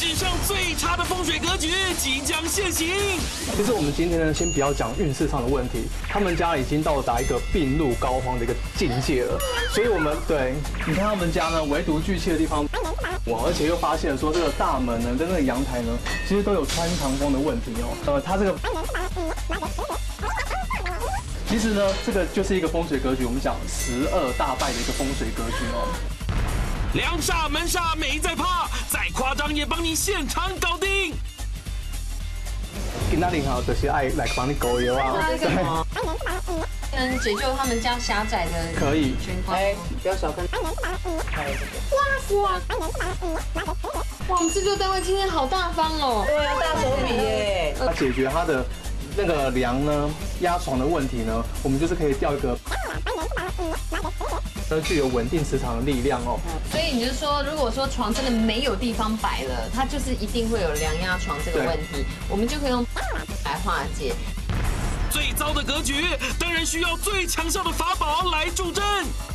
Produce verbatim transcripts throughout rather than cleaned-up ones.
史上最差的风水格局即将现形。 其实我们今天呢，先不要讲运势上的问题，他们家已经到达一个病入膏肓的一个境界了。所以我们对，你看他们家呢，唯独聚气的地方，我而且又发现说这个大门呢跟那个阳台呢，其实都有穿堂风的问题哦。呃，它这个。其实呢，这个就是一个风水格局，我们讲十二大败的一个风水格局哦。 梁煞门煞没在怕，再夸张也帮你现场搞定。 今仔日哈就是爱来帮你狗油啊， 对，能解救他们家狭窄的可以。 哎， 不要小看。 哇哇哇！我们制作单位今天好大方哦。 对啊，大手笔耶。 它解决它的那个梁呢压床的问题呢，我们就是可以调一个。呃，具有稳定磁场的力量哦。 所以你就说，如果说床真的没有地方摆了，它就是一定会有梁压床这个问题，我们就可以用来化解。 最糟的格局，当然需要最强效的法宝来助阵。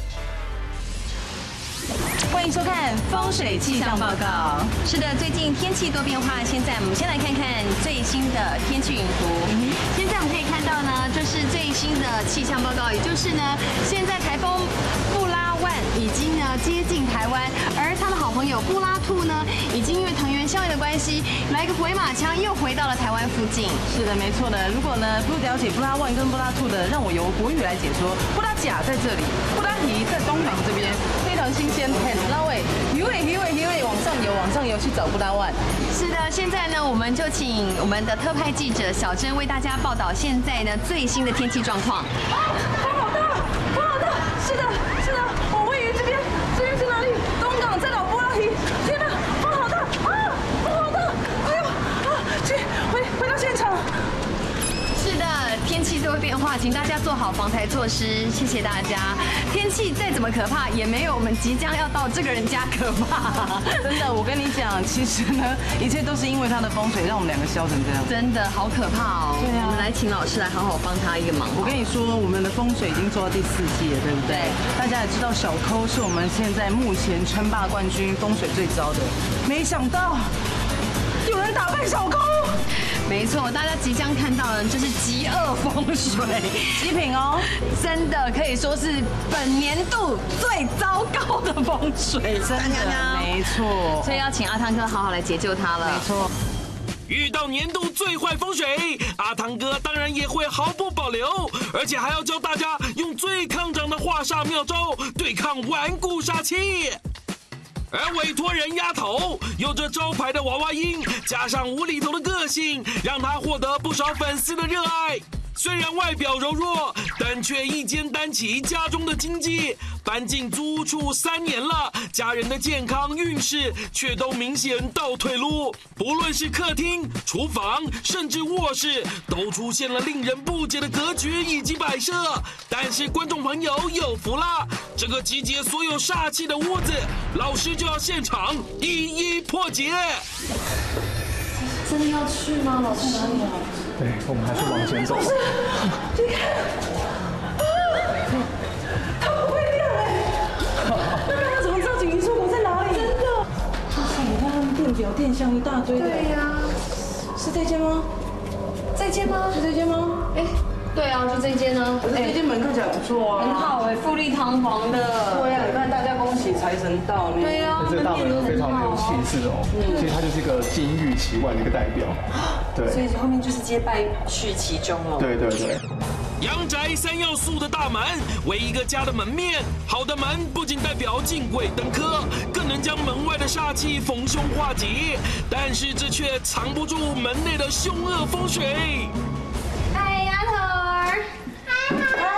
欢迎收看风水气象报告。是的，最近天气多变化，现在我们先来看看最新的天气云图。现在我们可以看到呢，这是最新的气象报告，也就是呢，现在台风布拉万已经呢接近台湾，而他的好朋友布拉兔呢，已经因为藤原效应的关系，来个回马枪又回到了台湾附近。 是的，没错的。如果呢不了解布拉万跟布拉兔的，让我由国语来解说。布拉甲在这里，布拉提在东港这边，非常新鲜，很拉味。鱼尾鱼尾鱼尾往上游，往上游去找布拉万。 是的，现在呢，我们就请我们的特派记者小珍为大家报道现在呢最新的天气状况。 风好大，风好大，是的，是的，我位于这边，这边是哪里？东港在找布拉提。天哪，风好大啊，风好大，哎呦啊，去回回到现场。 是的，天气都会变化，请大家做好防台措施，谢谢大家。天气再怎么可怕，也没有我们即将要到这个人家可怕。 真的，我跟你讲，其实呢，一切都是因为他的风水，让我们两个消成这样。 真的好可怕哦！ 对啊， 我们来请老师来好好帮他一个忙。 我跟你说，我们的风水已经做到第四季了，对不对？大家也知道，小抠是我们现在目前称霸冠军，风水最糟的。没想到有人打败小抠。 没错，大家即将看到的就是极恶风水， 极品哦， 真的可以说是本年度最糟糕的风水， 真的，没错。 所以要请阿汤哥好好来解救他了。 没错。 遇到年度最坏风水，阿汤哥当然也会毫不保留，而且还要教大家用最抗涨的化煞妙招对抗顽固煞气。而委托人丫头有着招牌的娃娃音，加上无厘头的个性，让她获得不少粉丝的热爱。虽然外表柔弱，但却一肩担起家中的经济。搬进租屋处三年了，家人的健康运势却都明显倒退路。不论是客厅、厨房，甚至卧室，都出现了令人不解的格局以及摆设。但是观众朋友有福啦，这个集结所有煞气的屋子，老师就要现场一一破解。 真的要去吗？老师哪里啊？ 对，我们还是往前走。 老师，你看，啊，它不会亮哎！那他怎么知道紧急出口在哪里？真的。哇塞，你看他们电表、电箱一大堆的。 对呀。 是这间吗？ 这间吗？ 是这间吗？ 哎，对啊，就这间呢。 可是这间门看起来不错啊。 很好哎，富丽堂皇的。 对啊，你看大家恭喜财神到呢。 对啊， 这个大门非常的有气势哦，其实它就是一个金玉其外的一个代表。对， 所以后面就是接拜续其中了。 对对对。 阳宅三要素的大门为一个家的门面，好的门不仅代表进贵登科，更能将门外的煞气逢凶化吉。但是这却藏不住门内的凶恶风水。 嗨，丫头儿。 救星来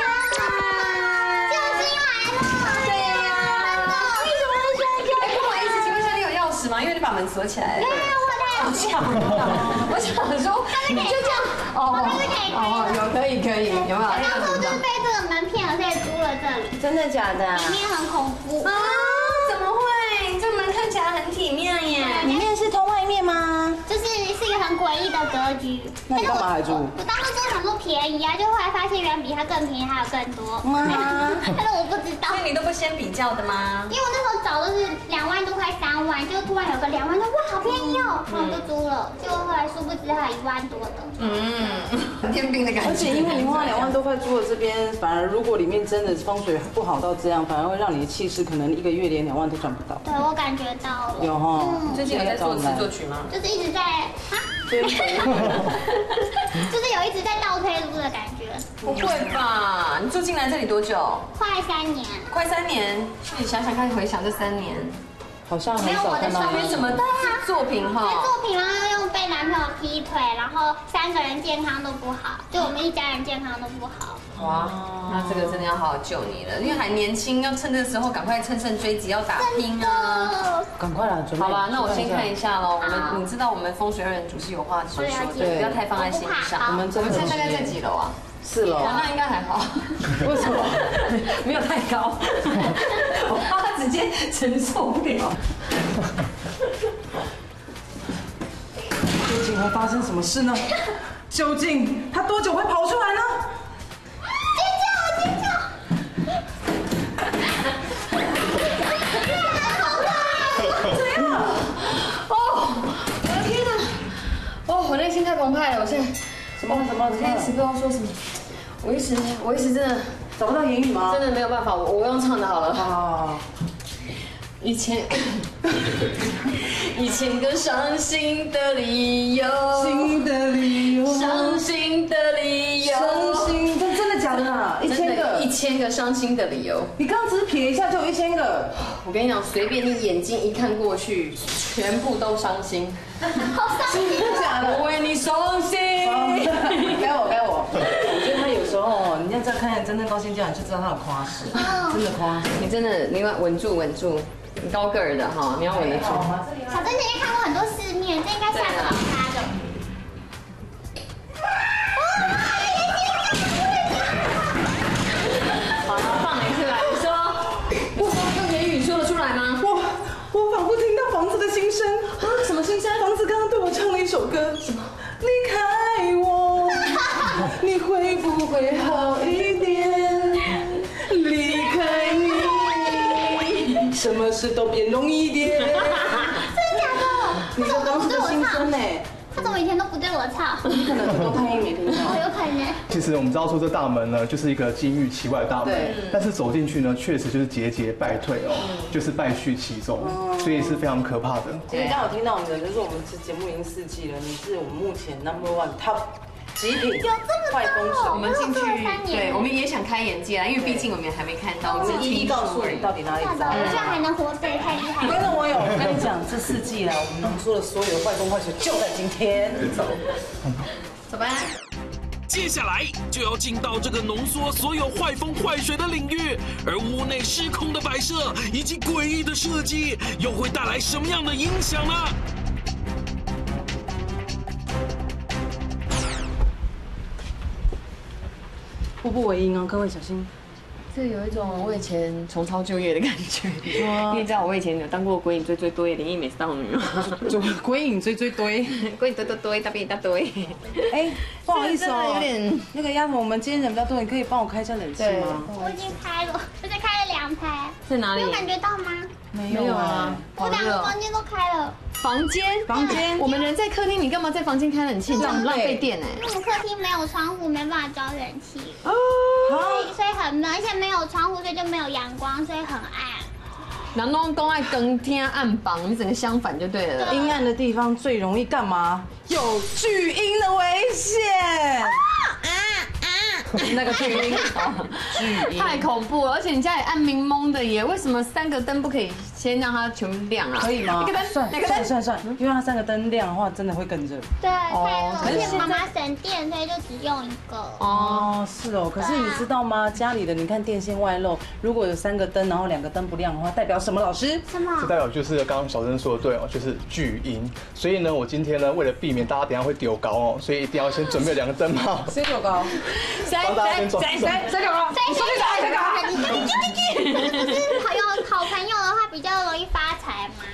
了！对呀， 为什么要这样？哎，不好意思，请问一下，你有钥匙吗？因为你把门锁起来了。 对呀，我的。 我想，我想说，你就这样。 哦，这是可以哦，有可以可以，有没有？ 当初就是被这个门骗了，所以租了这里。 真的假的？ 里面很恐怖啊？怎么会？这门看起来很体面耶。 里面是通外面吗？ 就是是一个很诡异的格局。 那你干嘛还租？ 我当初租想说便宜啊，就后来发现原来比它更便宜，还有更多。但是我不知道。 所以你都不先比较的吗？ 因为我那时候找都是两万多块、三万，就突然有个两万多，哇，好便宜哦，然后我就租了。结果后来殊不知还有一万多的。 嗯，天兵的感觉。 而且因为你花两万多块租了这边，反而如果里面真的风水不好到这样，反而会让你的气势可能一个月连两万都赚不到。 对，我感觉到了。 有哈， 最近有在作词作曲吗？ 就是一直在啊，就是有一直在倒退路的感觉。 不会吧？你住进来这里多久？ 快三年。 快三年。你想想看，回想这三年， 好像很少看到没什么作品哈。 作品然后又被男朋友劈腿，然后三个人健康都不好，就我们一家人健康都不好。 哇，那这个真的要好好救你了，因为还年轻，要趁这个时候赶快乘胜追击，要打拼啊！ 赶快啦，准备。 好吧，那我先看一下喽。我们你知道我们风水二人组是有话直说的，不要太放在心上。 我们我们现在大概在几楼啊？ 四楼。 那应该还好。 为什么？ 没有太高，我怕他直接承受不了。 究竟会发生什么事呢？究竟他多久会跑出来呢？ 尖叫！尖叫！ 怎样？哦，我的天哪！哦，我内心太澎湃了，我现在什么什么？ 我现在一时不知道说什么，我一时我一时真的找不到言语吗？ 真的没有办法，我我用唱的好了。 啊。 以前，一千个伤心的理由， 新的理由， 伤心的理由， 伤心的，真的假的啊？一千个， 一千个伤心的理由。 你刚刚只是瞥一下就有一千个。 我跟你讲，随便你眼睛一看过去，全部都伤心。 好伤心！ 真的假的？ 我为你伤心。 该我该我。我觉得他有时候，你要再看真正高兴这样，就知道他有夸饰，真的夸。 你真的，你要稳住稳住。高个儿的哈，你要稳得住。 小珍姐姐看过很多世面，这应该吓不了她的。 好，放你出来，你说，我用言语说得出来吗？ 我我仿佛听到房子的心声啊，什么心声？ 房子刚刚对我唱了一首歌，什么？离开我，你会不会好一点？离开你。什么事都变容易一点。真的假的？ 你说当时的心声呢？ 他怎么以前都不对我唱？ 你可能耳朵太硬没听到。 我有可能。 其实我们知道说这大门呢，就是一个金玉其外的大门，但是走进去呢，确实就是节节败退哦，就是败絮其中，所以是非常可怕的。 其实刚有听到你的，就是我们这节目已经四季了，你是我们目前 number one top。极品有这么多， 我们进去，对，我们也想开眼界啦，因为毕竟我们还没看到，我们一一告诉你到底哪里糟。 我居然还能活着，太厉害了！ 观众网友，我跟你讲，这四季来，我们浓缩了所有的坏风坏水，就在今天。走， 走吧。 接下来就要进到这个浓缩所有坏风坏水的领域，而屋内失控的摆设以及诡异的设计，又会带来什么样的影响呢？ 步步为营哦，各位小心。 这有一种我以前重操旧业的感觉。你也知道我以前有当过鬼影追追堆灵异美少女吗？ 鬼影追追堆， 鬼影堆堆堆，大堆大堆。 哎，不好意思哦， 有点那个丫头，我们今天人比较多，你可以帮我开一下冷气吗？ 我已经开了，而且开了两排。 在哪里？ 有感觉到吗？ 没有啊， 我两个房间都开了。 房间， 房间， 我们人在客厅，你干嘛在房间开冷气？这样浪费电哎！ 因为我们客厅没有窗户，没办法装冷气， 哦， 所以所以很闷，而且没有窗户，所以就没有阳光，所以很暗。 然后都爱更天暗房，我们整个相反就对了。 阴暗的地方最容易干嘛？有巨婴的危险。啊啊啊！那个巨婴，巨婴太恐怖了，而且你家里暗明蒙的耶，为什么三个灯不可以先让它全部亮啊？ 可以吗？ 一个灯， 算，算算算，因为它三个灯亮的话，真的会更热。 对，太热，而且可是妈妈省电，所以就只用一个。 哦，是哦。可是你知道吗？家里的你看电线外露，如果有三个灯，然后两个灯不亮的话，代表什么？老师？ 什么？ 这代表就是刚刚小珍说的对哦，就是巨婴。所以呢，我今天呢，为了避免大家等下会丢高哦，所以一定要先准备两个灯泡。 谁丢高？ 谁帮大家先装。 谁谁谁丢高？ 谁谁谁丢高？可是不是好友好朋友的话，比较容易发财吗？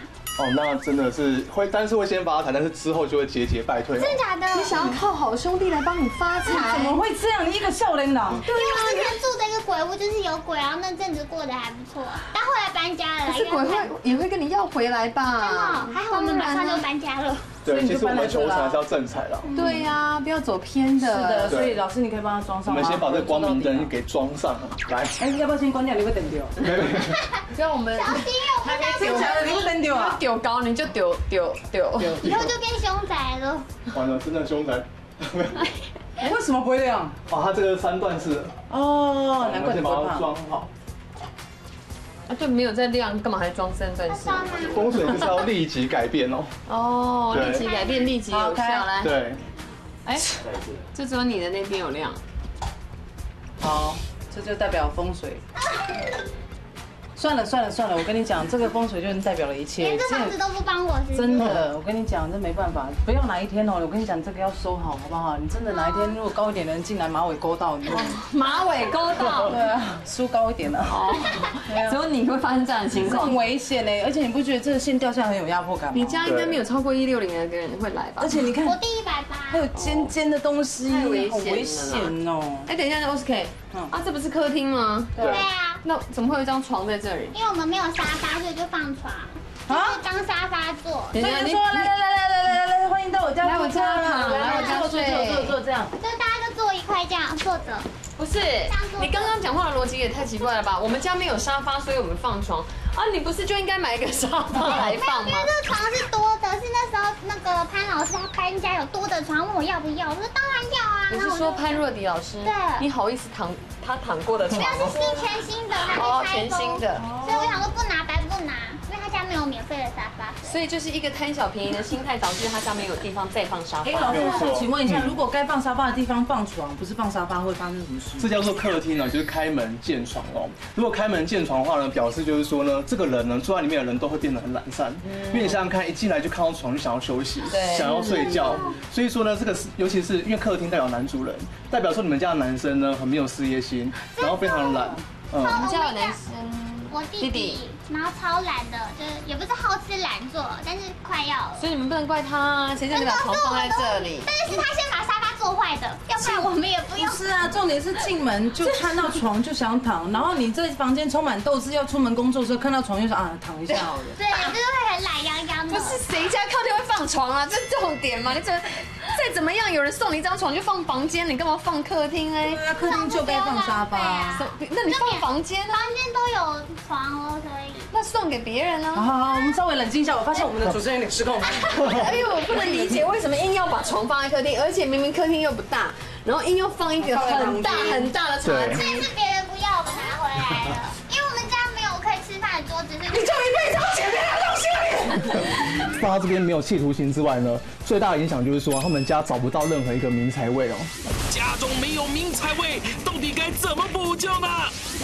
哦，那真的是会，但是会先发财，但是之后就会节节败退。 真的假的？ 你想要靠好兄弟来帮你发财？ 怎么会这样？你一个笑脸郎。 因为我之前住的一个鬼屋就是有鬼，然后那阵子过得还不错，但后来搬家了。 可是鬼会也会跟你要回来吧？ 真的，还好我们马上就搬家了。 对，其实我们求财还是要正财啦。 对呀，不要走偏的。 是的，所以老师你可以帮他装上吗？ 我们先把这个光明灯给装上，来。 哎，要不要先关掉？你会等掉？ 没没没。 不要我们小心哦，还没真假的，你会等掉啊？ 丢高你就丢丢丢。 以后就变凶宅了。 完了，真的凶宅。 为什么不会亮？ 哦，它这个三段式。 哦，难怪你先把它不怕。 装好。 啊，对，没有在亮，干嘛还装三段式？ 风水就是要立即改变哦。 哦，立即改变，立即有效。来， 对。 哎，就只有你的那边有亮。 好，这就代表风水。算了算了算了，我跟你讲，这个风水就代表了一切。 连这房子都不帮我，是真的，我跟你讲，这没办法，不要哪一天哦，我跟你讲，这个要收好，好不好？你真的哪一天如果高一点的人进来，马尾勾到你， 马尾勾到， 对啊，梳高一点的， 哦，只有你会发生这样的情况， 很危险呢。而且你不觉得这个线掉下来很有压迫感吗？ 你家应该没有超过一六零的人会来吧？ 而且你看， 我第一百八， 还有尖尖的东西， 太危好危险哦。 哎，等一下，那 O S K， 啊，这不是客厅吗？ 对啊， 那怎么会有一张床在这里？ 因为我们没有沙发，所以就放床，就是当沙发坐。 所以就说来来来来来来来，欢迎到我家， 来我家躺，来我家坐坐坐坐坐这样， 就是大家就坐一块这样坐着。 不是，你刚刚讲话的逻辑也太奇怪了吧？我们家没有沙发，所以我们放床啊，你不是就应该买一个沙发来放吗？ 因为这个床是多的，是那时候那个潘老师他搬家有多的床，问我要不要，我说当然要啊。 你是说潘若迪老师？ 对。 你好意思躺他躺过的床？ 没有，是新全新的，还没拆封。全新的。所以我想说不拿白不拿，因为他家没有免费的沙发。 所以就是一个贪小便宜的心态，导致他家没有地方再放沙发。 哎，老师，请问一下，如果该放沙发的地方放床，不是放沙发，会发生什么事？ 这叫做客厅呢，就是开门见床哦。如果开门见床的话呢，表示就是说呢，这个人呢坐在里面的人都会变得很懒散，因为你想想看，一进来就看到床就想要休息，想要睡觉。所以说呢，这个是尤其是因为客厅代表男主人，代表说你们家的男生呢很没有事业心，然后非常懒。 嗯，我们家有男生， 我弟弟，然后超懒的，就是也不是好吃懒做，但是快要了。 所以你们不能怪他，谁叫你把床放在这里？ 但是是他先把沙发做坏的，要不然我们也不用。 不是啊，重点是进门就看到床就想躺，然后你这房间充满斗志，要出门工作的时候看到床就想啊躺一下好了。 对，就是会很懒洋洋的。 不是谁家客厅会放床啊？这是重点嘛？你怎再怎么样，有人送你一张床就放房间，你干嘛放客厅哎？ 对啊，客厅就该放沙发。 那你放房间啊？ 房间都有床哦，所以那送给别人啊。 好好好，我们稍微冷静一下。我发现我们的主持人有点失控。 哎呦，我不能理解为什么硬要把床放在客厅，而且明明客厅又不大，然后硬要放一个很大很大的茶几。 这是别人不要，我们拿回来了，因为我们家没有可以吃饭的桌子。你就一辈子要捡别人的东西。 放到这边没有企图心之外呢，最大的影响就是说他们家找不到任何一个名财位哦。 家中没有名财位，到底该怎么补救呢？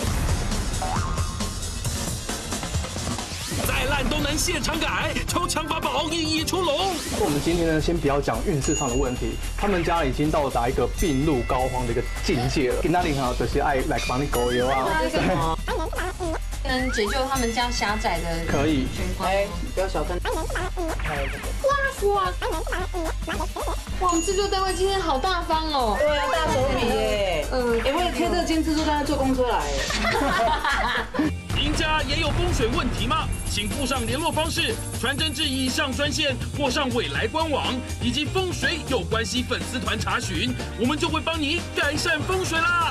再烂都能现场改，抽枪法宝一一出笼。 我们今天呢，先不要讲运势上的问题，他们家已经到达一个病入膏肓的一个境界了。跟那里哈，就是爱来帮你狗油啊。 能解救他们家狭窄的可以。 哎，不要小看。 哇哇！哇，我们制作单位今天好大方哦。 对啊，大手笔耶。嗯，也为了贴这个间制作单位坐公车来。 您家也有风水问题吗？请附上联络方式，传真至以上专线或上未来官网以及风水有关系粉丝团查询，我们就会帮你改善风水啦。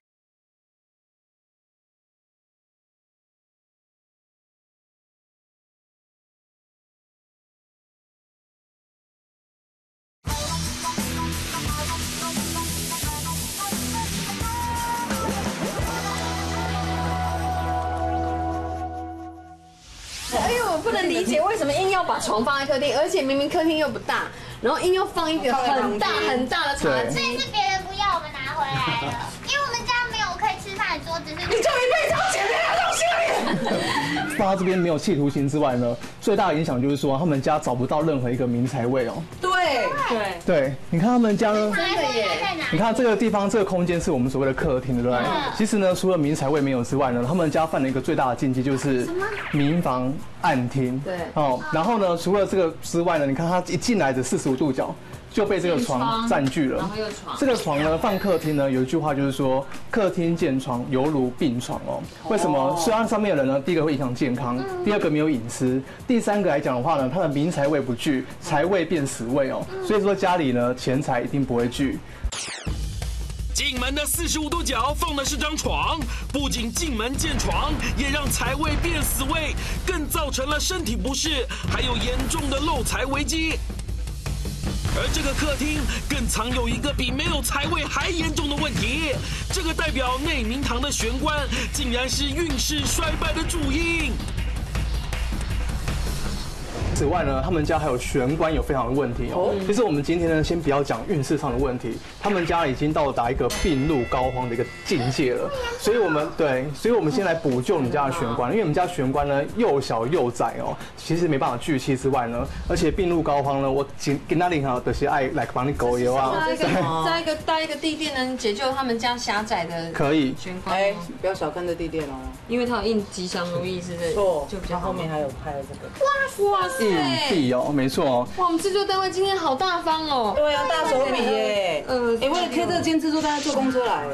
哎呦，我不能理解为什么硬要把床放在客厅，而且明明客厅又不大，然后硬要放一个很大很大的茶几。 这是别人不要，我们拿回来了，因为我们家没有可以吃饭的桌子。 你就一辈子要捡别人的东西。 放到这边没有企图心之外呢，最大的影响就是说他们家找不到任何一个名财位哦。 对对对，你看他们家呢， 真的耶！ 你看这个地方，这个空间是我们所谓的客厅，对不对？其实呢，除了名财位没有之外呢，他们家犯了一个最大的禁忌，就是民房暗厅。 对。 哦，然后呢，除了这个之外呢，你看它一进来的四十五度角。就被这个床占据了。 然后又床。 这个床呢，放客厅呢，有一句话就是说，客厅见床犹如病床哦。为什么？虽然上面的人呢，第一个会影响健康，第二个没有隐私，第三个来讲的话呢，它的民财位不聚，财位变死位哦。所以说家里呢，钱财一定不会聚。 进门的四十五度角放的是张床，不仅进门见床，也让财位变死位，更造成了身体不适，还有严重的漏财危机。而这个客厅更藏有一个比没有财位还严重的问题，这个代表内明堂的玄关竟然是运势衰败的主因。 此外呢，他们家还有玄关有非常的问题哦。其实我们今天呢，先不要讲运势上的问题，他们家已经到达一个病入膏肓的一个境界了。所以我们对，所以我们先来补救你家的玄关，因为我们家玄关呢又小又窄哦，其实没办法聚气之外呢，而且病入膏肓呢，我今跟他领好的些爱来帮你狗油啊， 搭一个搭一个搭一个地垫能解救他们家狭窄的可以玄关。 哎，不要小看这地垫哦， 因为它有印吉祥如意，是不是？ 错， 就比较后面还有拍这个。 哇塞！ 硬币哦，没错哦。 哇，我们制作单位今天好大方哦。 对啊，大手笔耶。 呃， 哎，为了贴这个监制作，大家坐公车来。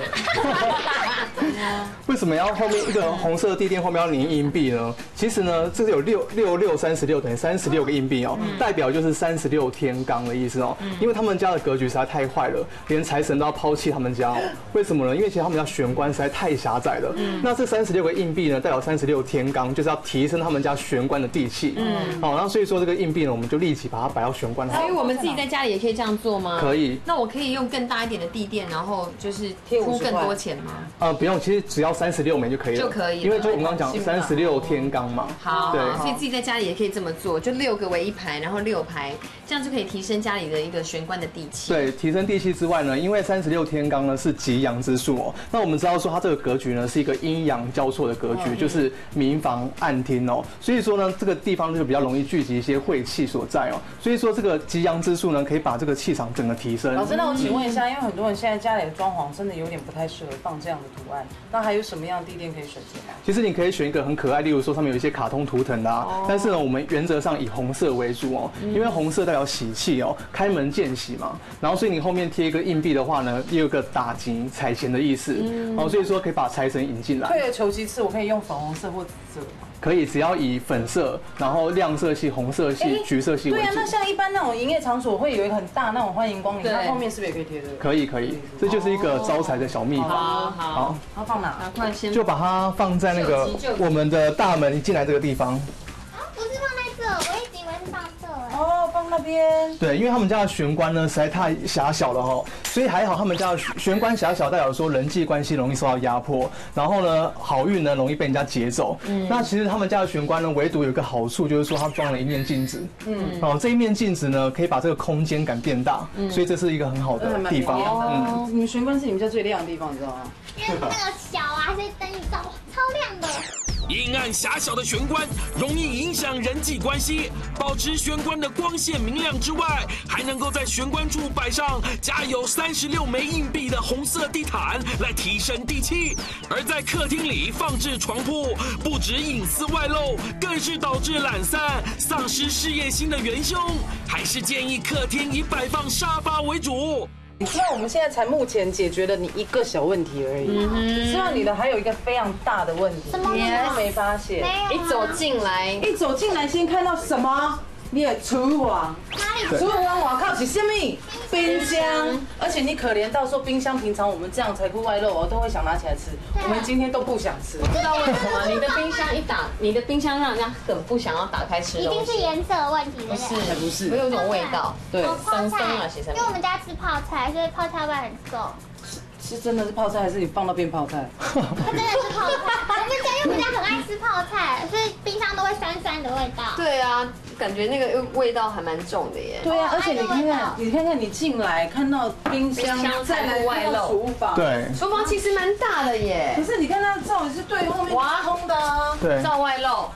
为什么要后面一个红色的地垫后面要粘硬币呢？其实呢，这是有六六六三十六等于三十六个硬币哦，代表就是三十六天罡的意思哦。因为他们家的格局实在太坏了，连财神都要抛弃他们家哦。为什么呢？因为其实他们家玄关实在太狭窄了。那这三十六个硬币呢，代表三十六天罡，就是要提升他们家玄关的地气。嗯，好，然后所以说这个硬币呢，我们就立即把它摆到玄关。 所以我们自己在家里也可以这样做吗？ 可以。 那我可以用更大一点的地垫，然后就是出更多钱吗？ 呃，不用，其实只要三十六枚就可以了。 就可以了， 因为就我们刚刚讲三十六天罡嘛。 好， 对， 所以自己在家里也可以这么做，就六个为一排，然后六排，这样就可以提升家里的一个玄关的地气。 对，提升地气之外呢，因为三十六天罡呢是吉阳之数哦。那我们知道说它这个格局呢是一个阴阳交错的格局，嗯、就是明房暗厅哦。所以说呢，这个地方就比较容易聚集一些晦气所在哦。所以说这个吉阳之数呢，可以把这个气场整个提升。 老师，那我请问一下，因为很多人现在家里的装潢真的有点不太适合放这样的图案，那还有什么样的地垫可以选择吗？ 其实你可以选一个很可爱，例如说上面有一些卡通图腾的啊，但是呢，我们原则上以红色为主哦，因为红色代表喜气哦，开门见喜嘛。然后所以你后面贴一个硬币的话呢，也有个打吉财钱的意思，哦，所以说可以把财神引进来。 退而求其次，我可以用粉红色或紫色吗？ 可以，只要以粉色，然后亮色系、红色系、橘色系为主。 对啊，那像一般那种营业场所会有一个很大那种欢迎光临，那后面是不是也可以贴这个？ 可以，可以，这就是一个招财的小秘方。 好，好， 它放哪？ 赶快先就把它放在那个我们的大门进来这个地方。 啊，不是放在这，我一直以为是放这哎。 哦，放那边。 对，因为他们家的玄关呢实在太狭小了哈，所以还好他们家的玄关狭小，代表说人际关系容易受到压迫，然后呢好运呢容易被人家劫走。嗯，那其实他们家的玄关呢，唯独有一个好处就是说它装了一面镜子。嗯，哦，这一面镜子呢可以把这个空间感变大，所以这是一个很好的地方。 哦，你们玄关是你们家最亮的地方，你知道吗？ 因为那个小啊，所以灯一照超亮的。 阴暗狭小的玄关容易影响人际关系，保持玄关的光线明亮之外，还能够在玄关处摆上加有三十六枚硬币的红色地毯来提升地气。而在客厅里放置床铺，不止隐私外露，更是导致懒散、丧失事业心的元凶。还是建议客厅以摆放沙发为主。 你知道我们现在才目前解决了你一个小问题而已，你知道你的还有一个非常大的问题， 什么问题？ 你都没发现。 一走进来， 一走进来先看到什么？你的厨房，厨房外靠是什么？冰箱，而且你可怜到说冰箱平常我们这样财库外露，我都会想拿起来吃，我们今天都不想吃。 知道为什么？你的冰箱一打，你的冰箱让人家很不想要打开吃东西。 一定是颜色的问题，对不对？ 才不是， 会有一种味道。 对， 生生啊，其实。 因为我们家吃泡菜，所以泡菜味很重。 是真的是泡菜，还是你放那边泡菜？ 它真的是泡菜。我们家因为我们家很爱吃泡菜，所以冰箱都会酸酸的味道。 对啊，感觉那个味道还蛮重的耶。 对啊，而且你看看，你看看你进来看到冰箱，再来看到厨房， 对， 厨房其实蛮大的耶。 可是你看它照也是对后面挖通的啊， 对， 照外露， 这样子不行。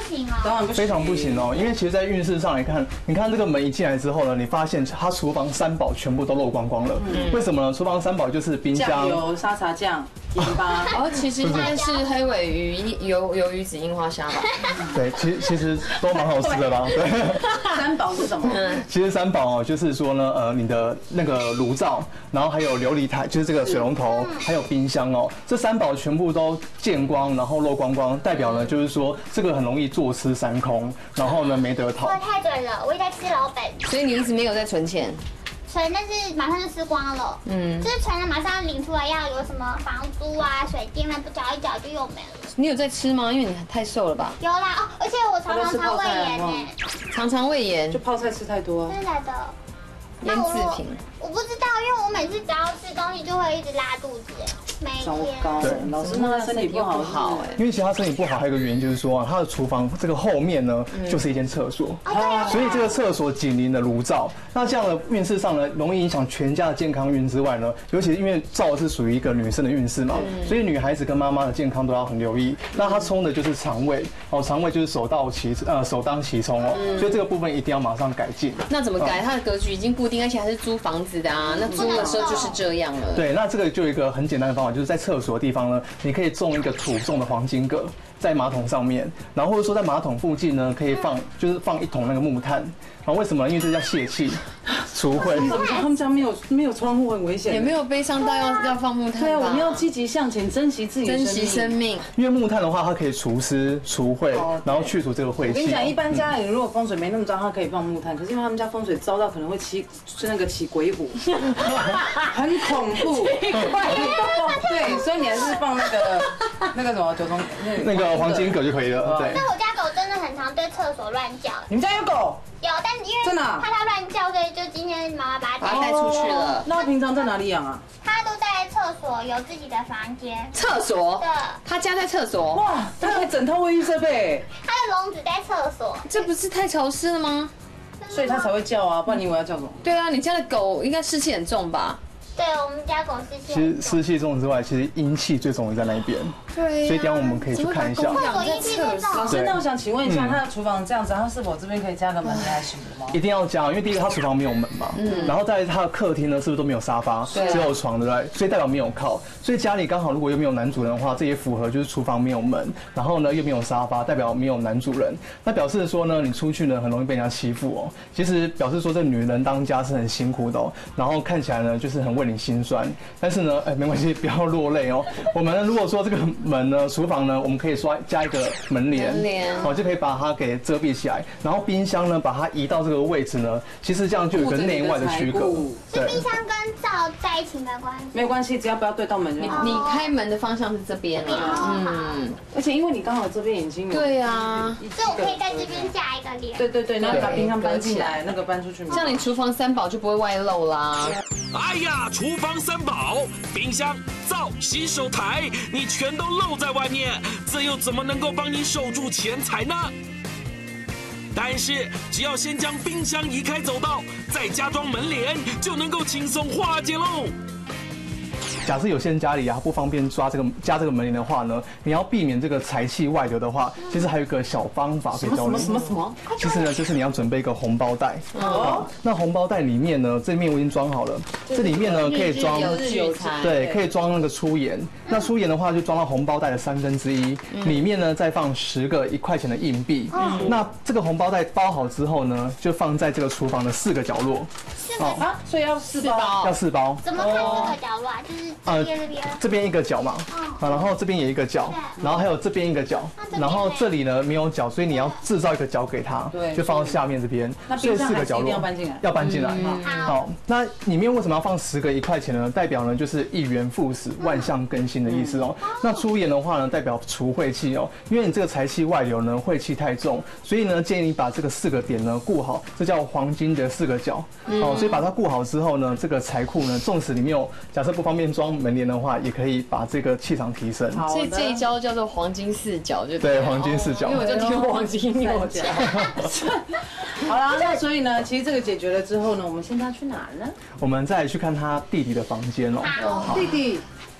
行哦， 当然不行， 非常不行哦。因为其实，在运势上来看，你看这个门一进来之后呢，你发现它厨房三宝全部都漏光光了。为什么呢？厨房三宝就是冰箱、 酱油、沙茶酱、盐巴。 哦，其实应该是黑尾鱼、鱿鱿鱼子、樱花虾吧。 对，其实其实都蛮好吃的啦。对， 三宝是什么？ 其实三宝哦，就是说呢，呃，你的那个炉灶，然后还有琉璃台，就是这个水龙头，还有冰箱哦，这三宝全部都见光，然后漏光光，代表呢就是说这个很容易坐吃山空，然后呢没得讨说。得太对了，我也在吃老本。 所以你一直没有在存钱。 存，但是马上就吃光了。嗯，就是存了马上要领出来，要有什么房租啊、水电啊，不缴一缴就又没了。 你有在吃吗？因为你太瘦了吧？ 有啦哦，而且我常常肠胃炎呢。 常常胃炎就泡菜吃太多。 真的假的？ 腌制品。 我不知道，因为我每次只要吃东西就会一直拉肚子，每糟天。 糕，老师那他身体不好好哎。 因为其实他身体不好，还有一个原因就是说啊，他的厨房这个后面呢就是一间厕所，所以这个厕所紧邻的炉灶，那这样的运势上呢，容易影响全家的健康运之外呢，尤其是因为灶是属于一个女生的运势嘛，所以女孩子跟妈妈的健康都要很留意。那它冲的就是肠胃哦，肠胃就是首当其呃首当其冲哦，所以这个部分一定要马上改进。 那怎么改？它的格局已经固定，而且还是租房子的啊，那租的时候就是这样了。 对，那这个就有一个很简单的方法，就是在厕所的地方呢，你可以种一个土种的黄金葛在马桶上面，然后或者说在马桶附近呢，可以放就是放一桶那个木炭。然后为什么呢？因为这叫泄气、除秽。 他们家没有没有窗户，很危险。 也没有悲伤到要要放木炭。 对啊，我们要积极向前，珍惜自己的珍惜生命。 因为木炭的话，它可以除湿、除秽，然后去除这个晦气。 我跟你讲，一般家里如果风水没那么糟，它可以放木炭，可是因为他们家风水糟到可能会起是那个起鬼火，很恐怖。对，所以你还是放那个那个什么九重那个黄金葛就可以了。对。 但我家狗真的很常对厕所乱叫。 你们家有狗？ 有，但因为真的怕它乱叫，所以就今天妈妈把它把它带出去了。 那它平常在哪里养啊？ 它都在厕所有自己的房间。 厕所？ 对。 他家在厕所。 哇，它有整套卫浴设备。 它的笼子在厕所。 这不是太潮湿了吗？ 所以它才会叫啊，不然你以为要叫什么？ 对啊，你家的狗应该湿气很重吧？ 对，我们家狗湿气。 其实湿气重之外，其实阴气最重的在那一边。 对。 所以等下我们可以去看一下。 厕所阴气最重。 老师，那我想请问一下，他的厨房这样子，他是否这边可以加个门来洗吗？ 一定要加，因为第一个他厨房没有门嘛，嗯，然后在他的客厅呢，是不是都没有沙发，只有床，对不对？所以代表没有靠，所以家里刚好如果又没有男主人的话，这也符合就是厨房没有门，然后呢又没有沙发，代表没有男主人，那表示说呢，你出去呢很容易被人家欺负哦。其实表示说这女人当家是很辛苦的哦，然后看起来呢就是很为你心酸，但是呢，哎没关系，不要落泪哦。我们如果说这个门呢，厨房呢，我们可以刷加一个门帘， 门帘哦就可以把它给遮蔽起来，然后冰箱呢把它移到这个位置呢，其实这样就有一个内外的区隔。 是冰箱跟灶在一起没关系， 没有关系，只要不要对到门就好。 你开门的方向是这边啊， 嗯， 而且因为你刚好这边已经有， 对啊， 所以我可以在这边架一个帘。 对对对，然后把冰箱搬进来，那个搬出去。 这样你厨房三宝就不会外漏啦。 哎呀，厨房三宝，冰箱、灶、洗手台，你全都漏在外面，这又怎么能够帮你守住钱财呢？但是只要先将冰箱移开走道，再加装门帘，就能够轻松化解喽。 假设有些人家里啊不方便抓这个加这个门帘的话呢，你要避免这个财气外流的话，其实还有一个小方法可以教你。 什么什么什么？ 其实呢，就是你要准备一个红包袋。哦。那红包袋里面呢，这面我已经装好了，这里面呢可以装对，可以装那个粗盐。那粗盐的话就装到红包袋的三分之一，里面呢再放十个一块钱的硬币。那这个红包袋包好之后呢，就放在这个厨房的四个角落。 哦啊，所以要四包。 要四包。 怎么看四个角落啊？就是这边这边。 这边一个角嘛，啊，然后这边也一个角，然后还有这边一个角，然后这里呢没有角，所以你要制造一个角给它，就放到下面这边。所以四个角落要搬进来， 要搬进来。好，那里面为什么要放十个一块钱呢？代表呢就是一元复始、万象更新的意思哦。那粗盐的话呢，代表除晦气哦，因为你这个财气外流呢，晦气太重，所以呢建议你把这个四个点呢顾好，这叫黄金的四个角哦。所以把它顾好之后呢，这个财库呢，纵使里面有假设不方便装门帘的话，也可以把这个气场提升。 所以这一招叫做黄金四角，就对，黄金四角。 因为我就听黄金六角。 好啦，那所以呢，其实这个解决了之后呢，我们现在要去哪呢？ 我们再来去看他弟弟的房间哦。 弟弟，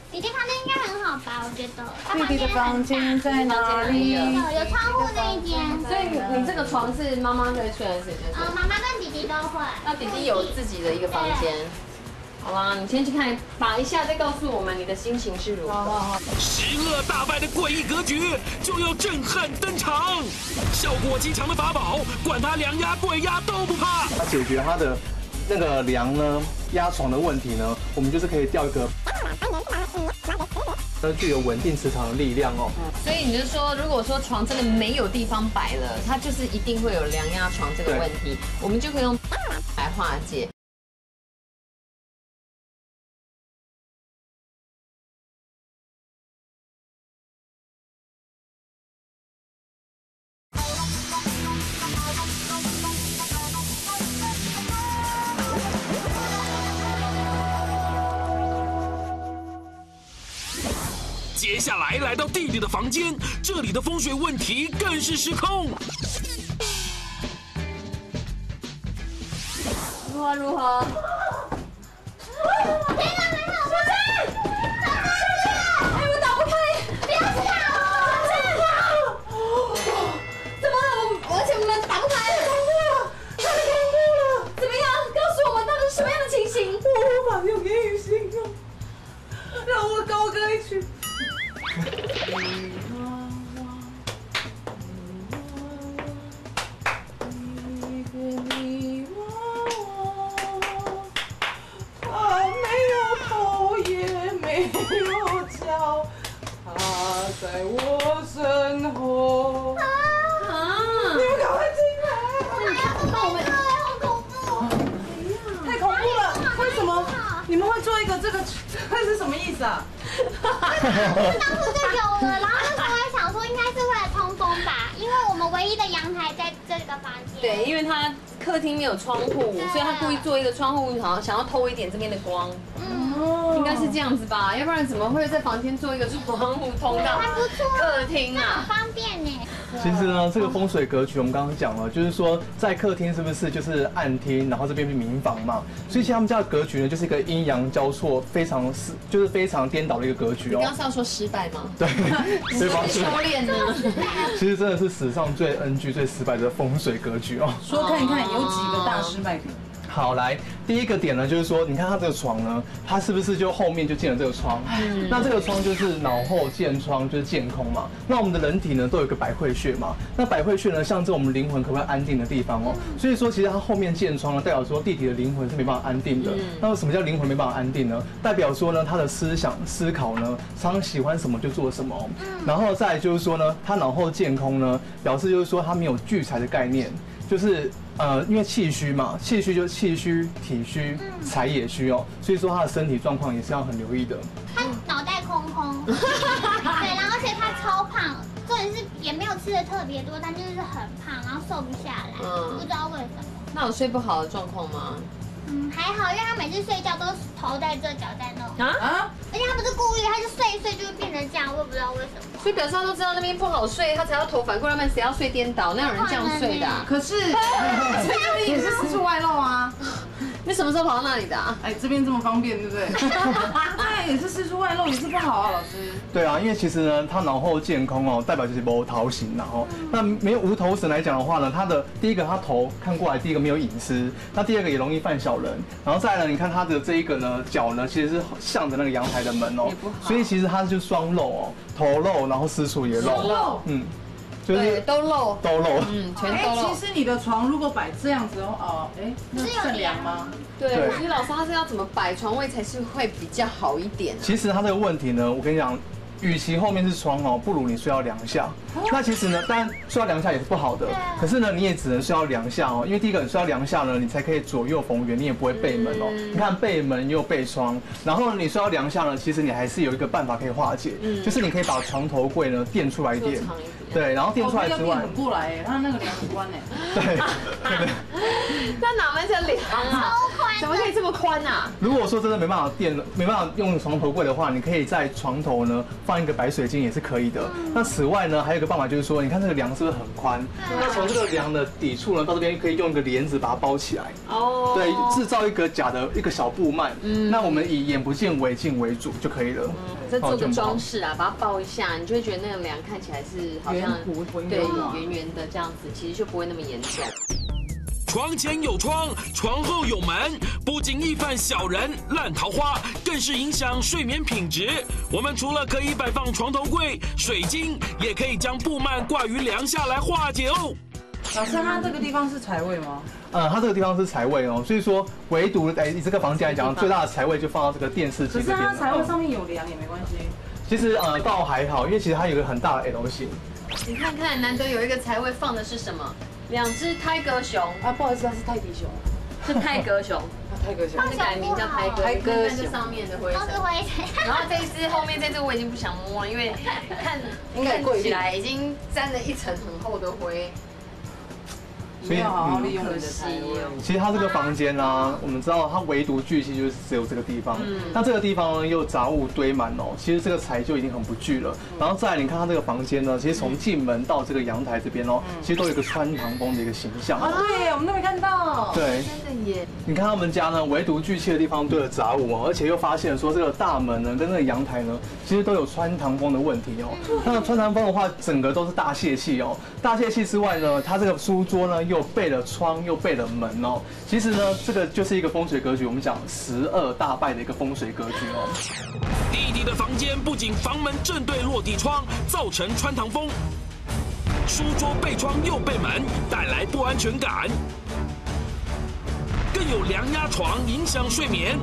弟弟房间应该很好吧？我觉得。 弟弟的房间在哪里？ 有窗户那一间。 所以你这个床是妈妈会睡还是谁在睡？ 嗯，妈妈跟弟弟都会。 那弟弟有自己的一个房间。好啦，你先去看打一下，再告诉我们你的心情是如何。 十恶大败的诡异格局就要震撼登场，效果极强的法宝，管他梁压鬼压都不怕。 它解决它的那个梁呢压床的问题呢，我们就是可以调一个。呃，具有稳定磁场的力量哦。 所以你就说，如果说床真的没有地方摆了，它就是一定会有梁压床这个问题，我们就可以用来化解。 接下来来到弟弟的房间，这里的风水问题更是失控。 如何如何？ 天哪，没有吗？哎，我打不开，不要吵！ 怎么了？而且我们打不开，恐怖了，太恐怖了！怎么样？告诉我们到底是什么样的情形？ 我无法用言语形容，让我高歌一曲。在我身后啊！你们赶快进来！ 我们要做功课，好恐怖！ 太恐怖了！为什么你们会做一个这个？这是什么意思啊？ 当初就有了，然后那时候还想说应该是为了通风吧，因为我们唯一的阳台在这个房间。 对，因为他客厅没有窗户，所以他故意做一个窗户，好像想要偷一点这边的光。嗯，应该是这样子吧，要不然怎么会在房间做一个窗户通到客厅啊？ 很方便呢。 其实呢，这个风水格局我们刚刚讲了，就是说在客厅是不是就是暗厅，然后这边是民房嘛，所以其实他们家的格局呢，就是一个阴阳交错，非常是就是非常颠倒的一个格局哦。 你刚刚是要说失败吗？ 对，对方修炼呢？ 其实真的是史上最 N G 最失败的风水格局哦。 说看看有几个大失败点。 好，来第一个点呢，就是说，你看它这个床呢，它是不是就后面就建了这个窗？嗯、那这个窗就是脑后见窗，就是见空嘛。那我们的人体呢，都有一个百会穴嘛。那百会穴呢，象征我们灵魂可不可以安定的地方哦。所以说，其实它后面见窗呢，代表说弟弟的灵魂是没办法安定的。嗯、那什么叫灵魂没办法安定呢？代表说呢，他的思想思考呢，常常喜欢什么就做什么。然后再来就是说呢，他脑后见空呢，表示就是说他没有聚财的概念。就是呃，因为气虚嘛，气虚就是气虚、体虚、财也虚哦，所以说他的身体状况也是要很留意的。 他脑袋空空，对，然后而且他超胖，重点是也没有吃的特别多，但就是很胖，然后瘦不下来，嗯、不知道为什么。 那有睡不好的状况吗？ 嗯，还好，因为他每次睡觉都是头在这，脚在那。啊啊！ 而且他不是故意，他就睡一睡就会变成这样，我也不知道为什么。 所以表示他都知道那边不好睡，他才要头反过来，不然谁要睡颠倒？哪有人这样睡的、啊？ 可是，这边也是四处外露啊。 你什么时候跑到那里的、啊？ 哎，这边这么方便，对不对？对，也是四处外露，也是不好啊，老师。 对啊，因为其实呢，他脑后见空哦，代表就是无头型，然后那没有无头神来讲的话呢，他的第一个他头看过来，第一个没有隐私，那第二个也容易犯小人，然后再来呢，你看他的这一个呢脚呢，其实是向着那个阳台的门哦，所以其实他就双漏哦，头漏，然后私处也漏，嗯。 对，都漏， 都漏， 嗯，全都漏。 其实你的床如果摆这样子哦，哎，那算凉吗？ 对，所以老师他是要怎么摆床位才是会比较好一点？ 其实他这个问题呢，我跟你讲，与其后面是窗哦，不如你睡到梁下。那其实呢，当然睡到梁下也是不好的，可是呢，你也只能睡到梁下哦，因为第一个你睡到梁下呢，你才可以左右逢源，你也不会背门哦。你看背门也有背窗，然后你睡到梁下呢，其实你还是有一一个办法可以化解，就是你可以把床头柜呢垫出来一点。对，然后垫出来之外， 很过来哎，它那个梁很宽哎。 对， 那哪门子梁啊？ 超宽， 怎么可以这么么宽呐？ 如果说真的没办法垫，没办法用床头柜的话，你可以在床头呢放一个白水晶也是可以的。那此外呢，还有一个办法就是说，你看这个梁是不是很宽？那从这个梁的底处呢，到这边可以用一个帘子把它包起来。哦。对，制造一个假的一个小布幔。嗯。那我们以眼不见为净为主就可以了。 嗯。再做个装饰啊，把它包一下，你就会觉得那个梁看起来是好像对圆圆的这样子，其实就不会那么严重。 床前有窗，床后有门，不仅易犯小人、烂桃花，更是影响睡眠品质。我们除了可以摆放床头柜、水晶，也可以将布幔挂于梁下来化解哦。 老师，它这个地方是财位吗？ 呃，它这个地方是财位哦，所以说唯独哎，以这个房间来讲，最大的财位就放到这个电视机这边。 可是它财位上面有梁也没关系。 其实呃倒还好，因为其实它有一个很大的 L 型。 你看看，难得有一个财位放的是什么？两只泰格熊啊，不好意思，它是泰迪熊， 是泰格熊。 泰格熊， 它是改名叫泰格。泰格熊上面的灰尘，都是灰尘。然后这一只后面这只我已经不想摸了，因为看看起来已经沾了一层很厚的灰。 所以好好利用你的财位。 其实它这个房间呢、啊，我们知道它唯独聚气就是只有这个地方。嗯。那这个地方呢又杂物堆满哦，其实这个财就已经很不聚了。然后再来，你看它这个房间呢，其实从进门到这个阳台这边哦，其实都有一个穿堂风的一个形象。 啊，对，我们都没看到。 对。 真的耶。 你看他们家呢，唯独聚气的地方堆了杂物哦，而且又发现了说这个大门呢跟那个阳台呢，其实都有穿堂风的问题哦。那穿堂风的话，整个都是大泄气哦。大泄气之外呢，它这个书桌呢又背了窗又背了门哦，其实呢，这个就是一个风水格局，我们讲十二大败的一个风水格局哦。 弟弟的房间不仅房门正对落地窗，造成穿堂风，书桌背窗又背门，带来不安全感，更有梁压床影响睡眠。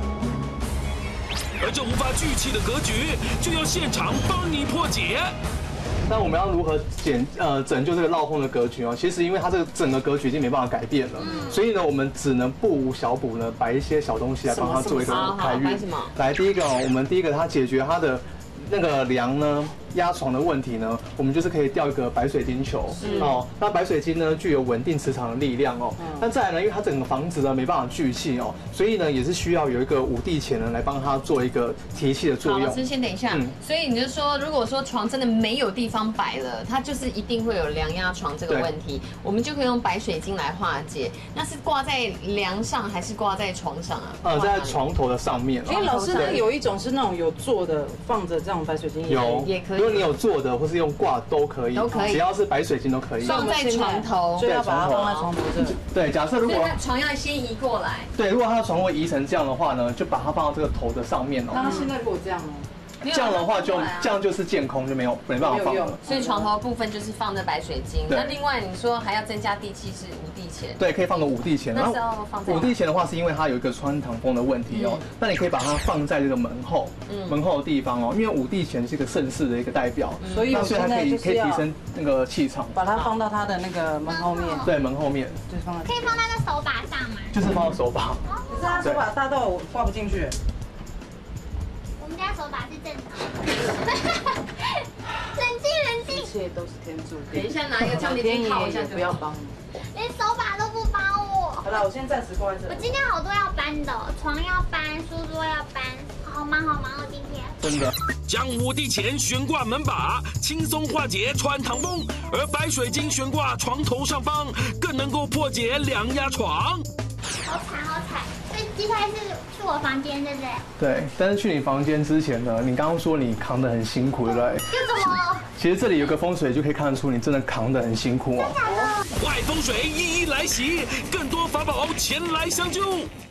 而这无法聚气的格局，就要现场帮你破解。 那我们要如何减呃拯救这个落风的格局哦？其实因为它这个整个格局已经没办法改变了，所以呢，我们只能不无小补呢，摆一些小东西来帮它做一个开运。来，第一个哦，我们第一个它解决它的那个梁呢压床的问题呢，我们就是可以吊一个白水晶球哦。那白水晶呢具有稳定磁场的力量哦。那再来呢，因为它整个房子呢没办法聚气哦，所以呢也是需要有一个五帝钱呢来帮它做一个提气的作用。 好，老师先等一下。嗯、所以你就说，如果说床真的没有地方摆了，它就是一定会有梁压床这个问题，我们就可以用白水晶来化解。那是挂在梁上还是挂在床上啊？ 呃，在床头的上面。 因为老师那有一种是那种有做的放着这样白水晶有也可以。 如果你有做的或是用挂都可以， 都可以， 只要是白水晶都可以。 放在床头， 就要把它放在床头这里。 对，假设如果床要先移过来， 对，如果它的床会移成这样的话呢，就把它放到这个头的上面哦。 那现在如果这样呢？ 这样的话就这样就是健空，就没有没办法放了。 所以床头部分就是放的白水晶。那另外你说还要增加地气是五帝钱， 对，可以放个五帝钱。 那时候放五帝钱的话，是因为它有一个穿堂风的问题哦。那你可以把它放在这个门后，门后的地方哦，因为五帝钱是一个盛世的一个代表， 所以所以它可以可以提升那个气场。 把它放到它的那个门后面， 对，门后面。 就放在可以放在那手把上吗？ 就是放到手把。 可是它手把大到我挂不进去。 我们家手把是正常。冷静冷静， 一切都是天注定。 等一下拿一个橡皮筋套一下就不要帮你， 连手把都不帮我。 好了，我现在暂时挂在这里。 我今天好多要搬的，床要搬，书桌要搬，好忙好忙哦，今天。 真的。 将五帝钱悬挂门把，轻松化解穿堂风；而白水晶悬挂床头上方，更能够破解梁压床。 好惨好惨，所以接下来是去我房间，对不对？ 对，但是去你房间之前呢，你刚刚说你扛得很辛苦，对不对？ 又怎么？ 其实这里有个风水就可以看得出你真的扛得很辛苦哦。 坏风水一一来袭，更多法宝前来相救。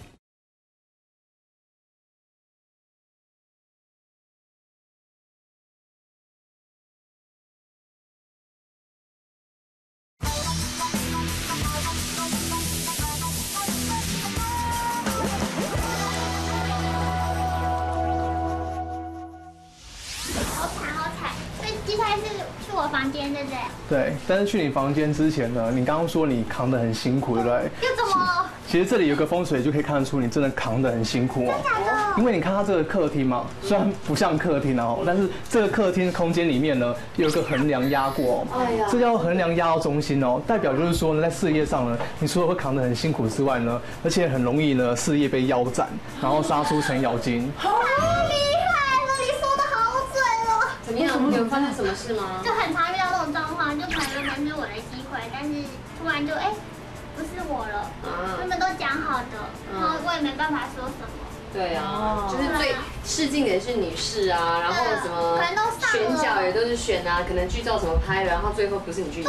去我房间，对不对？ 对，但是去你房间之前呢，你刚刚说你扛得很辛苦，对不对？ 又怎么？ 其实这里有个风水就可以看得出你真的扛得很辛苦哦。因为你看它这个客厅嘛，虽然不像客厅啊，但是这个客厅空间里面呢有一个横梁压过哦，这叫横梁压到中心哦，代表就是说呢，在事业上呢，你除了会扛得很辛苦之外呢，而且很容易呢事业被腰斩，然后杀出程咬金。 好厉害了，你说的好准哦。 怎么样？有发生什么事吗？ 就很常遇到这种状况，就可能原本是我的机会，但是突然就哎、不是我了，他们都讲好的，然后我也没办法说什么。 对啊，就是最试镜的也是女士啊，然后什么可能都上了选角也都是选啊，可能剧照怎么拍的，然后最后不是你去演，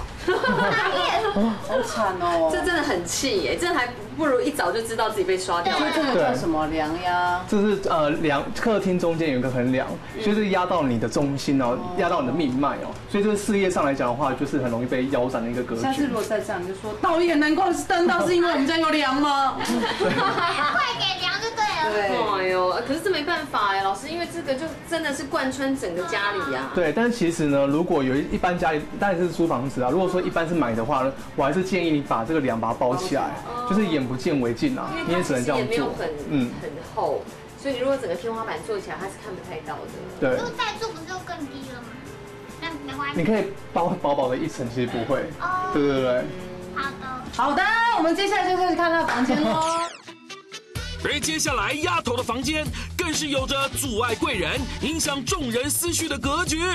好惨哦！ 这真的很气耶，这还不如一早就知道自己被刷掉。 这个叫什么梁压？ 这是呃梁客厅中间有一个横梁，所以是压到你的中心哦，压到你的命脉哦，所以这个事业上来讲的话，就是很容易被腰斩的一个格局。 下次如果再这样，你就说导演难怪是登到，是因为我们家有梁吗？ 快给粮就对了。 对，哎呦，可是这没办法哎，老师，因为这个就真的是贯穿整个家里呀。 对，但是其实呢，如果有一般家里当然是租房子啊，如果说一般是买的话呢，我还是建议你把这个梁把它包起来，就是眼不见为净啊，你也只能这样做。 很嗯很厚，所以你如果整个天花板做起来，它是看不太到的。 对， 如果再做不是就更低了吗？那没关系。 你可以包薄薄的一层，其实不会。 哦， 对对对。 好的。 好的，我们接下来就开始看他的房间喽。 而接下来丫头的房间更是有着阻碍贵人、影响众人思绪的格局。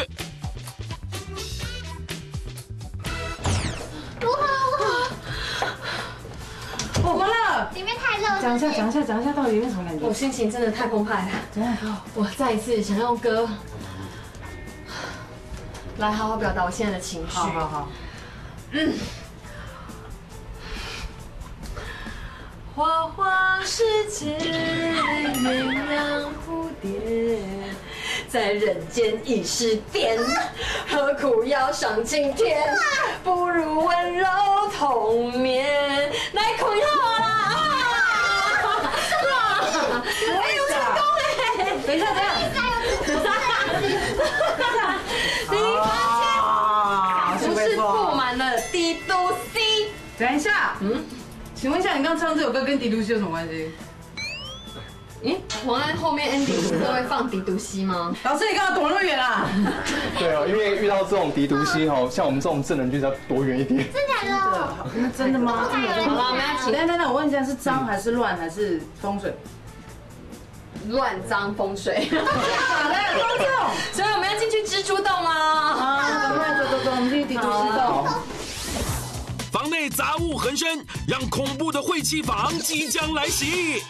如何如何？ 怎么了？ 里面太热了。 讲一下，讲一下，讲一下，到底里面什么感觉？ 我心情真的太澎湃了， 怎样？ 我再一次想用歌来好好表达我现在的情绪。 好好好。 嗯。花花世界里鸳鸯蝴蝶，在人间已是癫，何苦要上青天？不如温柔同眠。来，孔一号啊！哎，我成功哎！等一下，等一下，你发现不是布满了迪都 C？ 等一下，嗯。请问一下，你刚唱这首歌跟迪都西有什么关系？ 咦，黄安后面 ending 不是都会放迪都西吗？ 老师，你刚刚躲那么远啊？ 对哦，因为遇到这种敌毒西哦，像我们这种正人就是要躲远一点。 真的哦？ 那真的吗？ 好了，我们要请。 等等等，我问一下，是脏还是乱还是风水？ 乱脏风水。 好的，观众， 所以我们要进去蜘蛛洞啦。 好，赶快走走走，我们去迪都西洞。 房内杂物横生，让恐怖的晦气房即将来袭。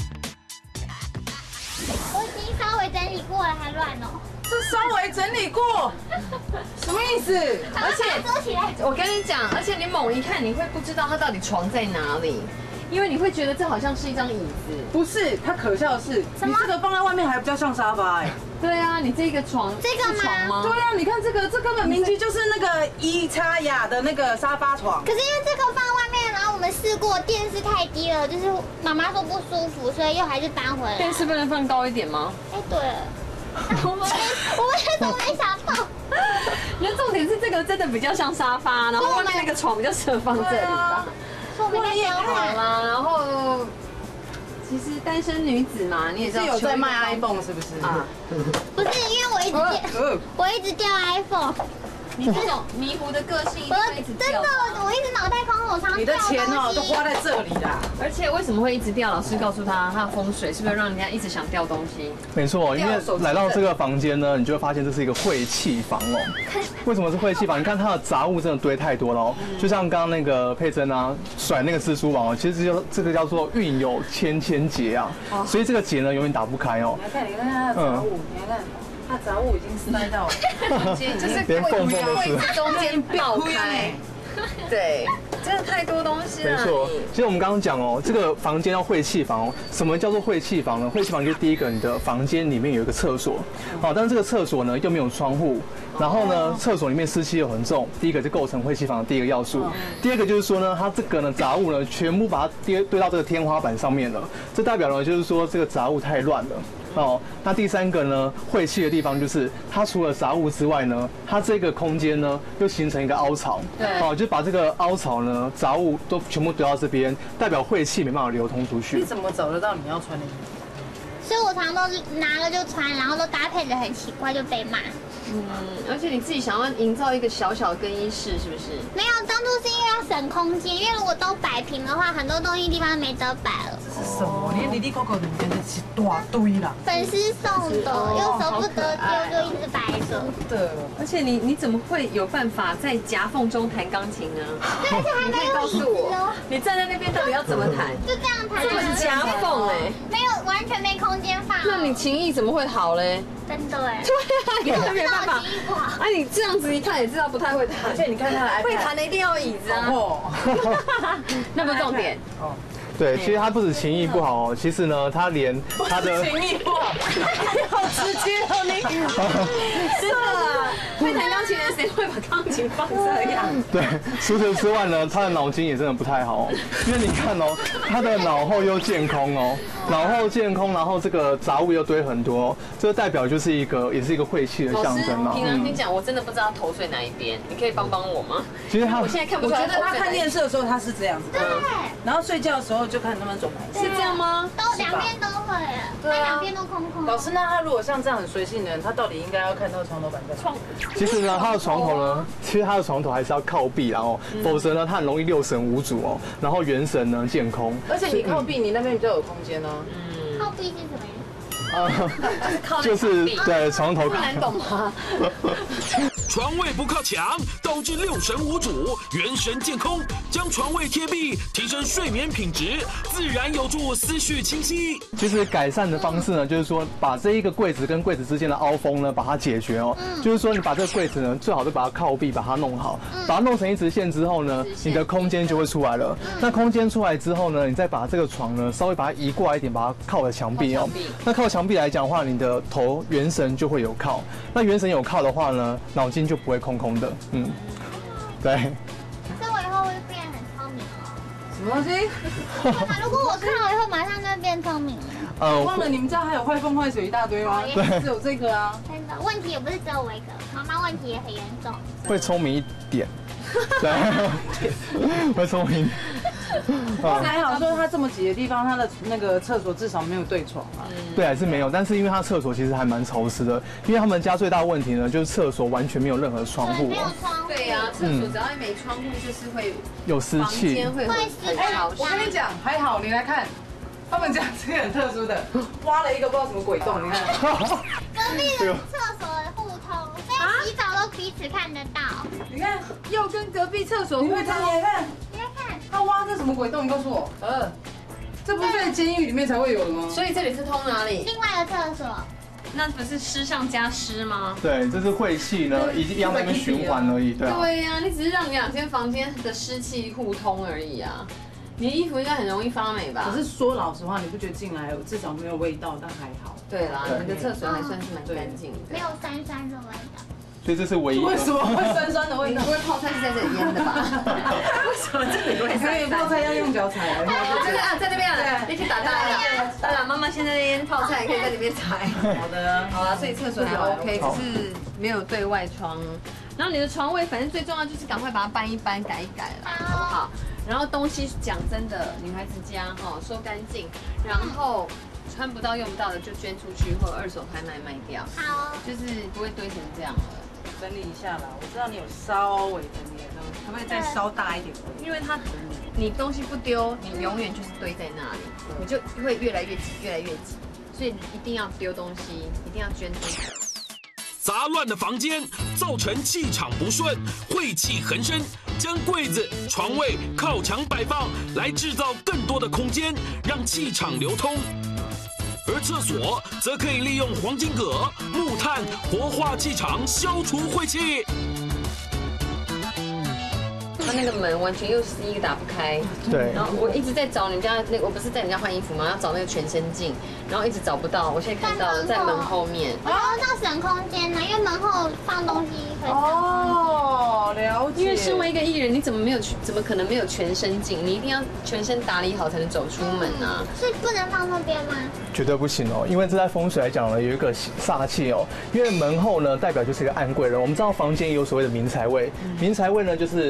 我已经稍微整理过了，还乱哦。 这稍微整理过，什么意思？ 而且遮起来。 我跟你讲，而且你猛一看，你会不知道它到底床在哪里，因为你会觉得这好像是一张椅子。 不是，它可笑的是，你这个放在外面还比较像沙发哎。 对啊，你这个床， 这个吗？ 床吗？ 对啊，你看这个，这根本明居就是那个伊叉雅的那个沙发床。 可是因为这个放外面，然后我们试过电视太低了，就是妈妈说不舒服，所以又还是搬回来。 电视不能放高一点吗？ 哎，对了，我们我们怎么没想到？ 因为重点是这个真的比较像沙发，然后外面那个床比较适合放这里吧。 我们也好啦，然后其实单身女子嘛，你也知道是有在卖 iPhone 是不是？啊， 不是，因为我一直掉，我一直掉 iPhone。 你这种迷糊的个性， 我真的，我一直脑袋空空，常你的钱哦都花在这里啦。 而且为什么会一直掉？老师告诉他，他的风水是不是让人家一直想掉东西？ 没错，因为来到这个房间呢，你就会发现这是一个晦气房哦。为什么是晦气房？你看它的杂物真的堆太多了哦，就像刚刚那个佩珍啊甩那个蜘蛛网哦，其实就这个叫做运有千千结啊，所以这个结呢永远打不开哦。 你来看，你看它的杂物，你来看。它杂物已经塞到， 就是连缝缝都是， 中间爆开。对，真的太多东西了。 没错，其实我们刚刚讲哦，这个房间叫晦气房哦。什么叫做晦气房呢？晦气房就是第一个，你的房间里面有一个厕所，好，但是这个厕所呢又没有窗户，然后呢厕所里面湿气又很重，第一个就构成晦气房的第一个要素。第二个就是说呢，它这个呢杂物呢全部把它堆堆到这个天花板上面了，这代表呢就是说这个杂物太乱了。哦，那第三个呢，晦气的地方就是它除了杂物之外呢，它这个空间呢又形成一个凹槽， 对， 哦，就把这个凹槽呢、杂物都全部丢到这边，代表晦气没办法流通出去。 你怎么找得到你要穿的衣服？ 所以我常常都是拿了就穿，然后都搭配的很奇怪，就被骂。 嗯，而且你自己想要营造一个小小的更衣室，是不是？ 没有，当初是因为要省空间，因为如果都摆平的话，很多东西地方没得摆了。 这是什么？你里里扣扣里面的是大堆啦。 粉丝送的，又舍不得丢，就一直摆着。 的， 而且你你怎么会有办法在夹缝中弹钢琴呢？ 而且还你可以告诉我，你站在那边到底要怎么弹？ 就这样弹。 这么夹缝哎， 没有，完全没空间放。 那你琴艺怎么会好嘞？ 真的哎。 对啊，你根本没办法。 琴艺不好。 哎，你这样子一看也知道不太会弹。 而且你看他的 iPad， 会弹的一定要有椅子啊。 哦， 那不是重点。 哦， 对，其实他不止琴艺不好哦，其实呢，他连他的情谊不好，好直接哦你。 是啊，会弹钢琴的谁会把钢琴放这样？ 对，除此之外呢，他的脑筋也真的不太好，因为你看哦，他的脑后又健空哦，脑后健空，然后这个杂物又堆很多，这代表就是一个也是一个晦气的老师， 象征嘛。 平常听讲，我真的不知道头睡哪一边，你可以帮帮我吗？ 其实他我现在看不我觉出来。 得他看电视的时候他是这样子， 对， 然后睡觉的时候就看他们走牌。 是这样吗？ 都两边都会，他两边都空空。 老师，那他如果像这样很随性的人，他到底应该要看到床头板在床？ 其实呢，他的床头呢，其实他的床头还是要靠壁，然后否则呢，他很容易六神无主哦，然后元神呢健空。 而且你靠壁，你那边比较有空间哦。 靠壁是什么意思？ 呃，就是对床头不难懂吗？ 床位不靠墙，导致六神无主，元神健空。将床位贴壁，提升睡眠品质，自然有助思绪清晰。 其实改善的方式呢，就是说把这一个柜子跟柜子之间的凹缝呢，把它解决哦。就是说你把这个柜子呢，最好是把它靠壁，把它弄好，把它弄成一直线之后呢，你的空间就会出来了。那空间出来之后呢，你再把这个床呢，稍微把它移过来一点，把它靠着墙壁哦。那靠墙壁来讲的话，你的头元神就会有靠。那元神有靠的话呢，脑筋就不会空空的。嗯，对。 所以我以后会变很聪明哦。 什么东西？ 如果我看了以后，马上就会变聪明了。 呃， 忘了你们家还有坏风坏水一大堆吗？ 对， 只有这个啊。 真的，问题也不是只有我一个，妈妈问题也很严重。 会聪明一点。对，会聪明。 还好说他这么挤的地方，他的那个厕所至少没有对床啊。 对，还是没有，但是因为他厕所其实还蛮潮湿的，因为他们家最大的问题呢，就是厕所完全没有任何窗户没有哦， 窗户。 对呀，厕所只要没窗户，就是会有湿房气间。会很很潮湿。 我跟你讲，还好，你来看，他们家这个很特殊的，挖了一个不知道什么鬼洞，你看。 隔壁的厕所的互通，所以洗澡都彼此看得到。 你看， 又跟隔壁厕所你看，你看， 你来看， 他挖这什么鬼洞？你告诉我。呃，这不是在监狱里面才会有的吗？ 所以这里是通哪里？ 另外一个厕所。 那不是湿上加湿吗？ 对，这是晦气呢，一样在那边循环而已，对啊。 对呀，你只是让你两间房间的湿气互通而已啊。你的衣服应该很容易发霉吧？ 可是说老实话，你不觉得进来至少没有味道，但还好。 对啦，你的厕所还算是蛮干净的。 没有酸酸的味道。 所以这是唯一的。 为什么会酸酸的味道？ 不会泡菜是在这里腌的吧？为什么这里会所以泡菜要用脚踩啊。 这个啊，在那边啊，一起打蛋了。对啊，妈妈现在在腌泡菜，可以在里面踩。 好的， 好啊，所以厕所还 OK， 只是没有对外窗。然后你的床位，反正最重要就是赶快把它搬一搬、改一改啦，好不好？然后东西讲真的，女孩子家哈收干净，然后穿不到、用不到的就捐出去，或者二手拍卖卖掉。 好， 就是不会堆成这样了。 整理一下啦。我知道你有稍微整理的，可不可以再稍大一点？ 因为它你东西不丢，你永远就是堆在那里，你就会越来越挤，越来越挤。所以你一定要丢东西，一定要捐出去。 杂乱的房间造成气场不顺，晦气横生。将柜子、床位靠墙摆放，来制造更多的空间，让气场流通。而厕所则可以利用黄金葛、木炭活化气场，消除晦气。 它那个门完全又是一个打不开， 对。 然后我一直在找你家那个，我不是在你家换衣服吗？要找那个全身镜，然后一直找不到。我现在看到了，在门后面。 然后这样省空间呢，因为门后放东西会。 哦，了解。 因为身为一个艺人，你怎么没有怎么可能没有全身镜？你一定要全身打理好才能走出门啊！ 是不能放那边吗？ 绝对不行哦，因为这在风水来讲呢，有一个煞气哦。因为门后呢，代表就是一个暗贵人。我们知道房间有所谓的明财位，明财位呢就是桃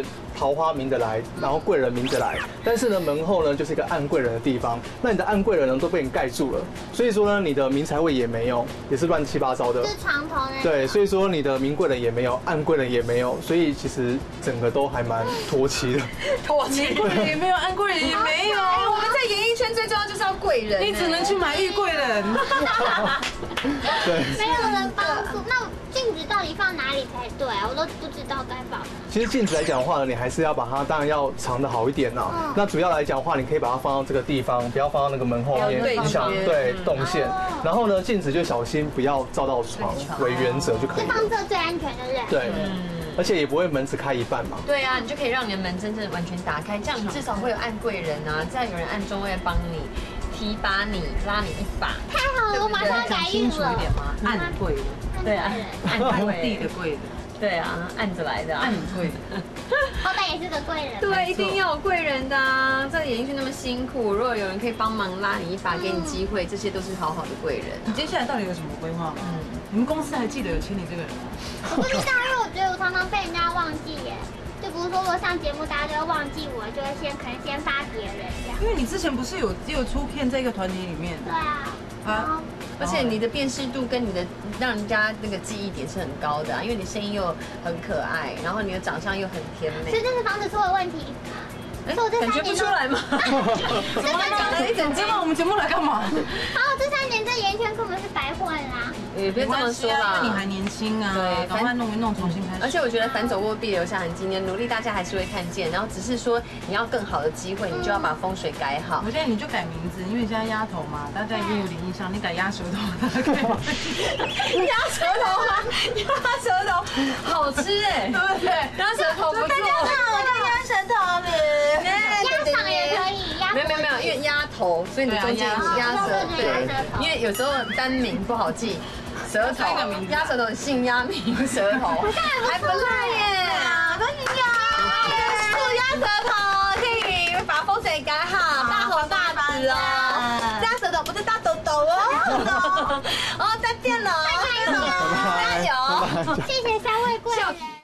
桃花明得来，然后贵人明得来。但是呢，门后呢就是一个暗贵人的地方，那你的暗贵人呢都被你盖住了，所以说呢，你的明财位也没有，也是乱七八糟的。 是床头那。 对，所以说你的明贵人也没有，暗贵人也没有，所以其实整个都还蛮脱妻的。 脱妻，贵人也没有，暗贵人也没有。 哎，我们在演艺圈最重要就是要贵人， 你只能去买玉贵人。 对， 没有人帮助，那镜子到底放哪里才对啊？我都不知道该放。 其实镜子来讲的话呢，你还是要把它，当然要藏得好一点呐。 嗯、 那主要来讲的话，你可以把它放到这个地方，不要放到那个门后面，影响对动线。然后呢，镜子就小心不要照到床为原则就可以了。 放这最安全，对不对？ 对。而且也不会门只开一半嘛。 对啊，你就可以让你的门真正完全打开，这样你至少会有暗贵人啊，这样有人暗中会帮你提拔你，拉你一把。 太好了，我马上改运了。 暗贵人， 对啊， 暗地的贵人， 对啊，暗着来的， 暗贵人， 好歹也是个贵人。 对，一定要有贵人的啊！在演艺圈那么辛苦，如果有人可以帮忙拉你一把，给你机会，这些都是好好的贵人。 你接下来到底有什么规划吗？嗯，你们公司还记得有请你这个人吗？ 我不知道，因为我觉得我常常被人家忘记耶。就比如说我上节目，大家就会忘记我，就会先可能先发别人这样。 因为你之前不是有也有出片在一个团体里面？ 对啊。啊。 而且你的辨识度跟你的让人家那个记忆点是很高的啊，因为你声音又很可爱，然后你的长相又很甜美。 所以这是房子出了问题。 哎，感觉不出来吗？ 怎么讲了一整集？我们节目来干嘛？ 好，这三年在演艺圈根本是白混啦。 也别这么说啦， 因为你还年轻啊，对，赶快弄一弄，重新开始。 而且我觉得反走过必留下痕迹，你的努力大家还是会看见，然后只是说你要更好的机会，你就要把风水改好。 我觉得你就改名字，因为你现在鸭头嘛，大家一定有点印象，你改鸭舌头，大家可以。 鸭舌头吗？鸭舌头好吃哎，对不对？鸭舌头不错。 我叫鸭舌头呢。鸭肠也可以， 没有没有没有，因为鸭头，所以你中间是鸭舌，对，因为有时候单名不好记，舌头，鸭舌头姓鸭名舌头，还不赖耶， 可以呀， 祝鸭舌头可以把风水改好，大红大紫哦，鸭舌头不是大痘痘哦，哦再见了， 加油，加油，谢谢三位贵人。